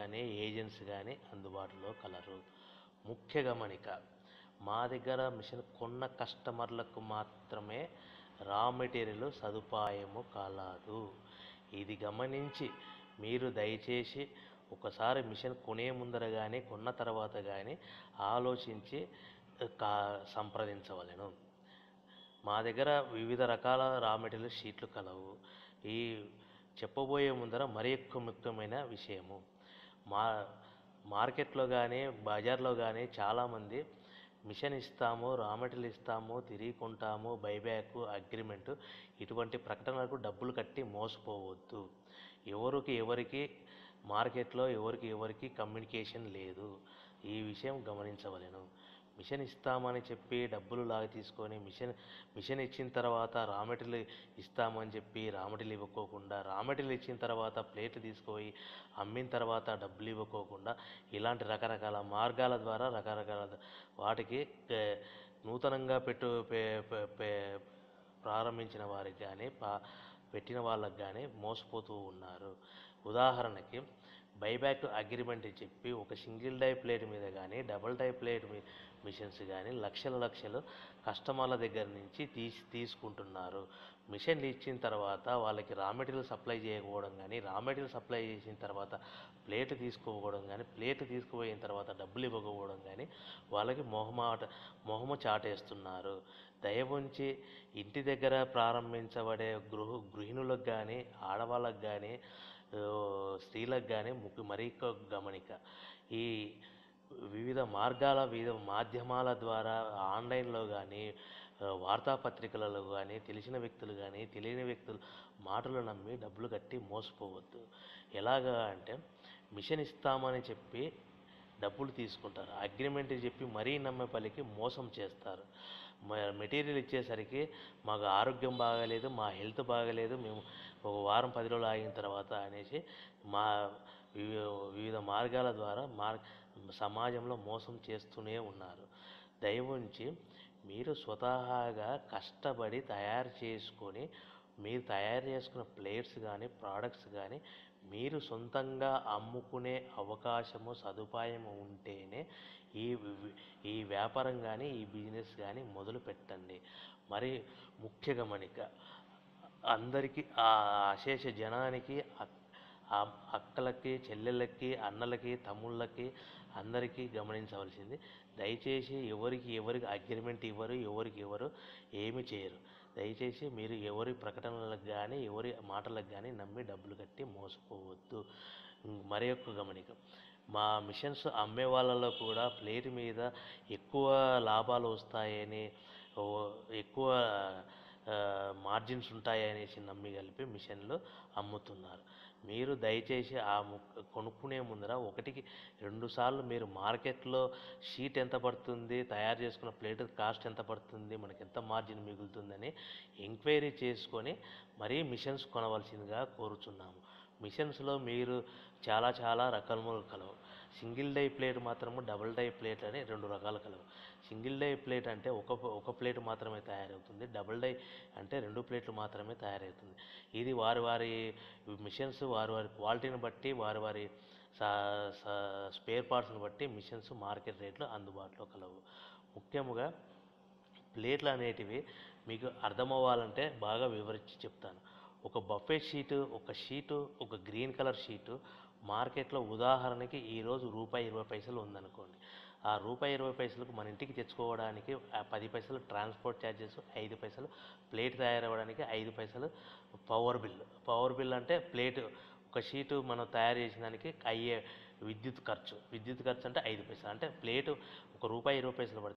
కానీ ఏజెంట్స్ కానీ అందుబాటులో కలరు. ముఖ్య గమనిక, మా దగ్గర మిషన్ కొన్న కస్టమర్లకు మాత్రమే రా మెటీరియల్ సదుపాయము కలదు. ఇది గమనించి మీరు దయచేసి ఒకసారి మిషన్ కొనే ముందర కానీ కొన్న తర్వాత కానీ ఆలోచించి సంప్రదించవలెను. మా దగ్గర వివిధ రకాల రా మెటీరియల్ షీట్లు కలవు. ఈ చెప్పబోయే ముందర మరి ఎక్కువ ముఖ్యమైన విషయము, మార్కెట్లో కానీ బజార్లో కానీ చాలామంది మిషన్ ఇస్తాము, రా మెటీరియల్ ఇస్తాము, తిరిగి కొంటాము, బైబ్యాక్, అగ్రిమెంటు ఇటువంటి ప్రకటనలకు డబ్బులు కట్టి మోసపోవద్దు. ఎవరికి మార్కెట్లో ఎవరికి కమ్యూనికేషన్ లేదు. ఈ విషయం గమనించవలెను. మిషన్ ఇస్తామని చెప్పి డబ్బులు లాగా తీసుకొని మిషన్ ఇచ్చిన తర్వాత రా మెటీరియల్ ఇస్తామని చెప్పి రా మెటీరియల్ ఇవ్వకోకుండా, రా మెటీరియల్ ఇచ్చిన తర్వాత ప్లేట్లు తీసుకుపోయి అమ్మిన తర్వాత డబ్బులు ఇవ్వకోకుండా ఇలాంటి రకరకాల మార్గాల ద్వారా రకరకాల వాటికి నూతనంగా ప్రారంభించిన వారికి కానీ పెట్టిన వాళ్ళకి కానీ మోసపోతూ ఉన్నారు. ఉదాహరణకి బైబ్యాక్ అగ్రిమెంట్ చెప్పి ఒక సింగిల్ డై ప్లేట్ మీద కానీ డబుల్ డై ప్లేట్ మిషన్స్ కానీ లక్షలు కస్టమర్ల దగ్గర నుంచి తీసుకుంటున్నారు. మిషన్లు ఇచ్చిన తర్వాత వాళ్ళకి రా మెటీరియల్ సప్లై చేయకపోవడం కానీ, రా మెటీరియల్ సప్లై చేసిన తర్వాత ప్లేట్ తీసుకోకపోవడం కానీ, ప్లేట్ తీసుకుపోయిన తర్వాత డబ్బులు ఇవ్వకపోవడం కానీ వాళ్ళకి మొహమ చాటేస్తున్నారు. దయవుంచి ఇంటి దగ్గర ప్రారంభించబడే గృహిణులకు కానీ, ఆడవాళ్ళకు కానీ, స్త్రీలకు కానీ మరీ గమనిక, ఈ వివిధ మాధ్యమాల ద్వారా ఆన్లైన్లో కానీ, వార్తాపత్రికలలో కానీ తెలిసిన వ్యక్తులు కానీ తెలియని వ్యక్తులు మాటలు నమ్మి డబ్బులు కట్టి మోసపోవద్దు. ఎలాగా అంటే మిషన్ ఇస్తామని చెప్పి డబ్బులు తీసుకుంటారు, అగ్రిమెంట్ చెప్పి మరీ నమ్మే పలికి మోసం చేస్తారు. మెటీరియల్ ఇచ్చేసరికి మాకు ఆరోగ్యం బాగాలేదు, మా హెల్త్ బాగాలేదు, మేము ఒక వారం 10 రోజులు ఆగిన తర్వాత అనేసి వివిధ మార్గాల ద్వారా సమాజంలో మోసం చేస్తూనే ఉన్నారు. దయవుంచి మీరు స్వతహాగా కష్టపడి తయారు చేసుకొని మీరు తయారు చేసుకున్న ప్లేట్స్ కానీ ప్రోడక్ట్స్ కానీ మీరు సొంతంగా అమ్ముకునే అవకాశము సదుపాయము ఉంటేనే ఈ వ్యాపారం కానీ ఈ బిజినెస్ కానీ మొదలు పెట్టండి. మరి ముఖ్య గమనిక, అందరికీ అశేష జనానికి, అక్కలకి, చెల్లెళ్ళకి, అన్నలకి, తమ్ముళ్ళకి అందరికీ గమనించవలసింది, దయచేసి ఎవరికి అగ్రిమెంట్ ఎవరు ఏమి చేయరు. దయచేసి మీరు ఎవరి ప్రకటనలకు కానీ ఎవరి మాటలకు కానీ నమ్మి డబ్బులు కట్టి మోసపోవద్దు. మరి యొక్క గమనిక, మా మిషన్స్ అమ్మే వాళ్ళలో కూడా ప్లేట్ మీద ఎక్కువ లాభాలు వస్తాయని, ఎక్కువ మార్జిన్స్ ఉంటాయనేసి నమ్మి కలిపి మిషన్లు అమ్ముతున్నారు. మీరు దయచేసి కొనుక్కునే ముందర 1-2 సార్లు మీరు మార్కెట్లో షీట్ ఎంత పడుతుంది, తయారు చేసుకున్న ప్లేట్ కాస్ట్ ఎంత పడుతుంది, మనకి ఎంత మార్జిన్ మిగులుతుందని ఎంక్వైరీ చేసుకొని మరీ మిషన్స్ కొనవలసిందిగా కోరుచున్నాము. మిషన్స్లో మీరు చాలా రకాలు కలవు. సింగిల్ డై ప్లేట్ మాత్రము, డబుల్ డై ప్లేట్ అని 2 రకాలు కలవు. సింగిల్ డై ప్లేట్ అంటే ఒక ప్లేట్ మాత్రమే తయారవుతుంది, డబుల్ డై అంటే 2 ప్లేట్లు మాత్రమే తయారవుతుంది. ఇది వారి మిషన్స్ వారి క్వాలిటీని బట్టి వారి స్పేర్ పార్ట్స్ని బట్టి మిషన్స్ మార్కెట్ రేట్లు అందుబాటులో కలవు. ముఖ్యముగా ప్లేట్లు అనేటివి మీకు అర్థమవ్వాలంటే బాగా వివరించి చెప్తాను. ఒక బఫే షీటు, ఒక గ్రీన్ కలర్ షీటు మార్కెట్లో ఉదాహరణకి ఈరోజు ₹1.20 ఉందనుకోండి. ఆ ₹1.20 మన ఇంటికి తెచ్చుకోవడానికి 10 పైసలు ట్రాన్స్పోర్ట్ ఛార్జెస్, 5 పైసలు ప్లేట్ తయారవ్వడానికి 5 పైసలు పవర్ బిల్ అంటే ప్లేట్ ఒక షీటు మనం తయారు చేసిన దానికి అయ్యే విద్యుత్ ఖర్చు అంటే 5 పైసలు. అంటే ప్లేటు ఒక ₹1.20 పడుతుంది.